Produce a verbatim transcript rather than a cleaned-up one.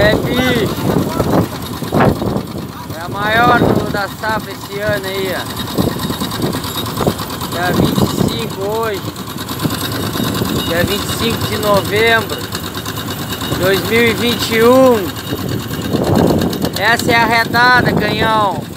É, bicho. É a maior do, da safra esse ano aí, ó. Dia vinte e cinco hoje. Dia vinte e cinco de novembro de dois mil e vinte e um. Essa é a arretada, canhão.